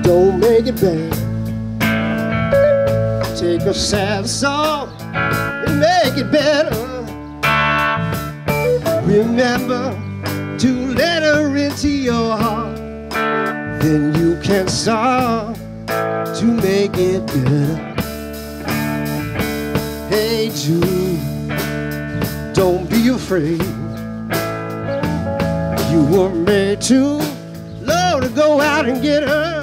don't make it bad. Take a sad song and make it better. Remember to let her into your heart, then you can start to make it better. Hey Jude, don't be afraid. You were made to love to go out and get her.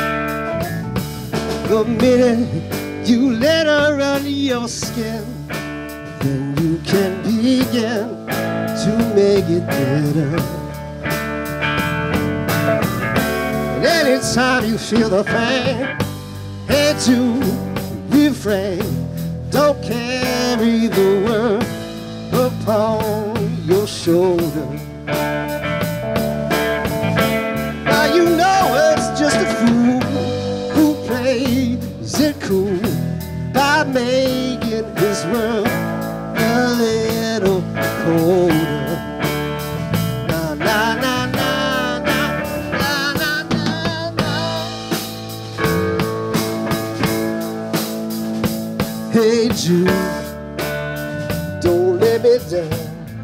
The minute you let her under your skin, then you can begin to make it better. And anytime you feel the pain, hey to refrain. Don't carry the world upon your shoulder. Now you know it's just a fool who plays it cool by making his world a little colder. Na na na na na na na na. Hey Jude, don't let me down.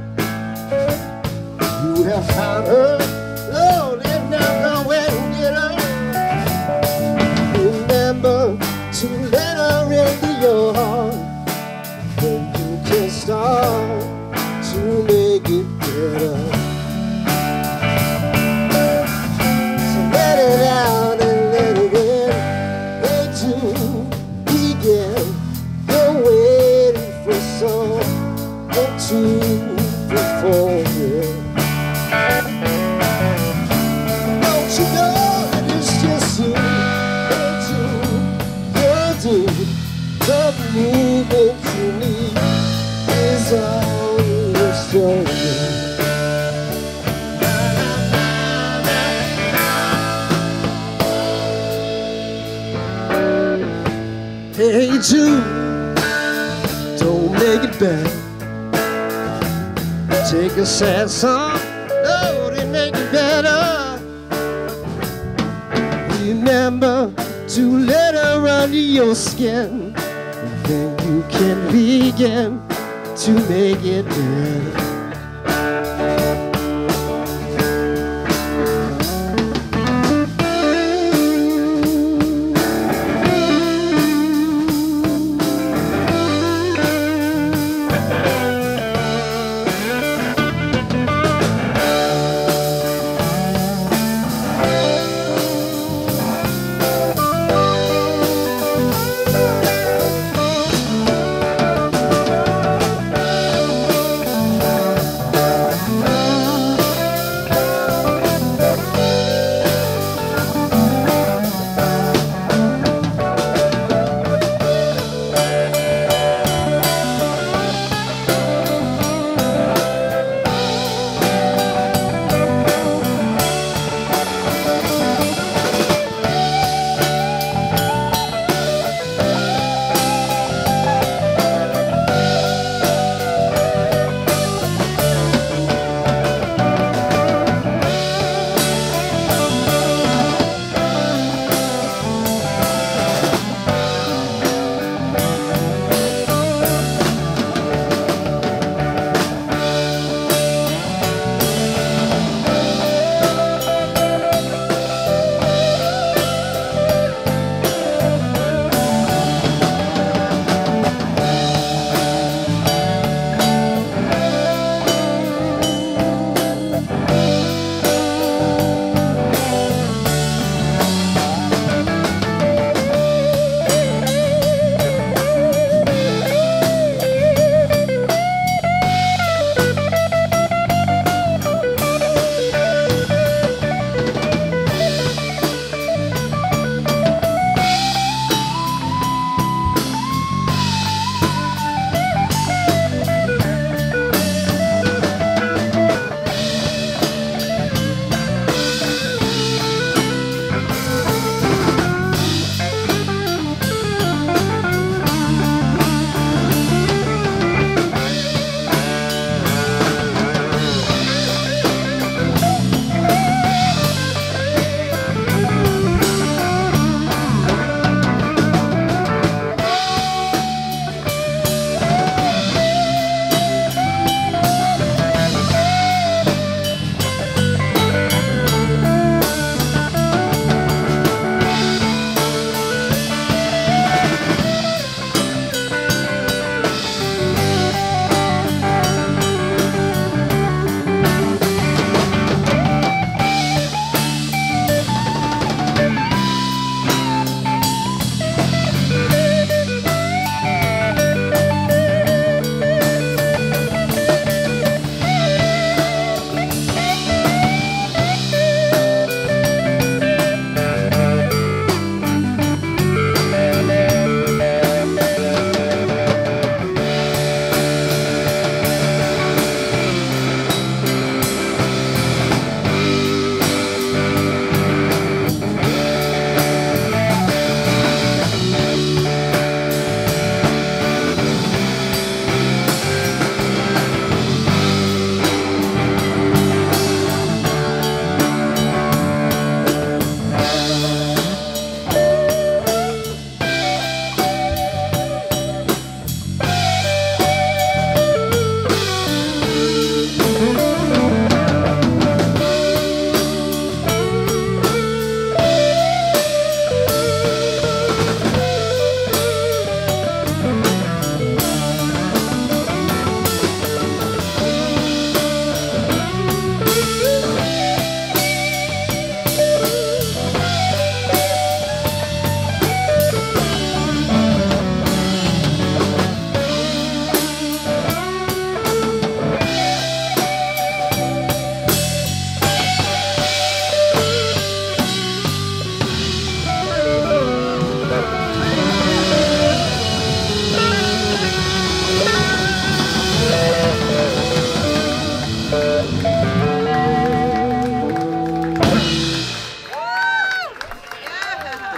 You have found her, Lord, and now go and get her. Remember to let her into your heart, then you can start to make it better. So let it out and let it in. Hey to begin. You're waiting for someone to perform it. Don't you know that it's just you? Hey to your dude. The movement you need is on your shoulder. Hey Jude, don't make it bad. Take a sad song, no, they make it better. Remember to let her under your skin, then you can begin to make it better.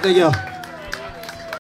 Thank you.